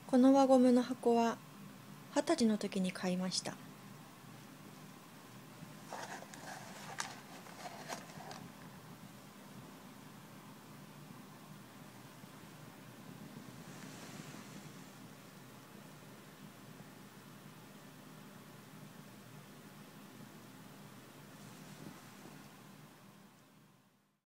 この輪ゴムの箱は20歳の時に買いました。